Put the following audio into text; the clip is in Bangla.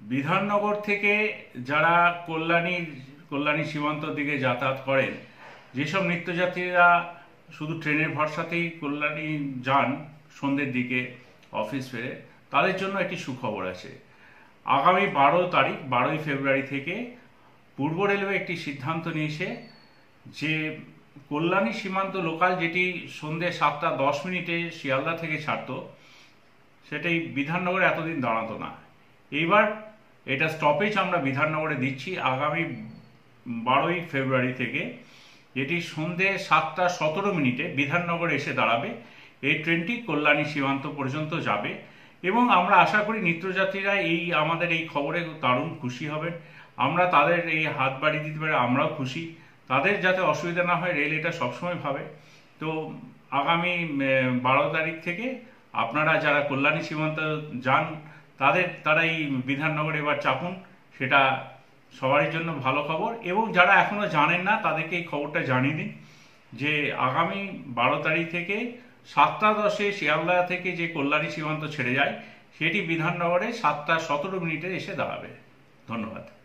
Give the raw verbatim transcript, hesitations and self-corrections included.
বিধাননগর থেকে যারা কল্যাণী কল্যাণী সীমান্তর দিকে যাতায়াত করেন, যেসব নিত্যযাত্রীরা শুধু ট্রেনের ভরসাতেই কল্যাণী যান সন্ধ্যের দিকে অফিস ফেরে, তাদের জন্য একটি সুখবর আছে। আগামী বারো তারিখ বারোই ফেব্রুয়ারি থেকে পূর্ব রেলওয়ে একটি সিদ্ধান্ত নিয়েছে যে কল্যাণী সীমান্ত লোকাল, যেটি সন্ধ্যে সাতটা দশ মিনিটে শিয়ালদা থেকে ছাড়তো, সেটাই বিধাননগরে এতদিন দাঁড়াতো না। এইবার এটা স্টপেজ আমরা বিধাননগরে দিচ্ছি আগামী বারোই ফেব্রুয়ারি থেকে, যেটি সন্ধ্যে সাতটা সতেরো মিনিটে বিধাননগরে এসে দাঁড়াবে। এই ট্রেনটি কল্যাণী সীমান্ত পর্যন্ত যাবে এবং আমরা আশা করি নিত্যযাত্রীরা এই আমাদের এই খবরে দারুণ খুশি হবেন। আমরা তাদের এই হাত বাড়িয়ে দিতে পারে, আমরাও খুশি। তাদের যাতে অসুবিধা না হয়, রেল এটা সবসময় ভাবে। তো আগামী বারো তারিখ থেকে আপনারা যারা কল্যাণী সীমান্ত যান, তাদের তারা এই বিধাননগরে এবার চাপুন, সেটা সবারই জন্য ভালো খবর। এবং যারা এখনো জানেন না, তাদেরকে এই খবরটা জানিয়ে দিন যে আগামী বারো তারিখ থেকে সাতটা দশে শিয়ালদা থেকে যে কল্যাণী সীমান্ত ছেড়ে যায়, সেটি বিধাননগরে সাতটা সতেরো মিনিটে এসে দাঁড়াবে। ধন্যবাদ।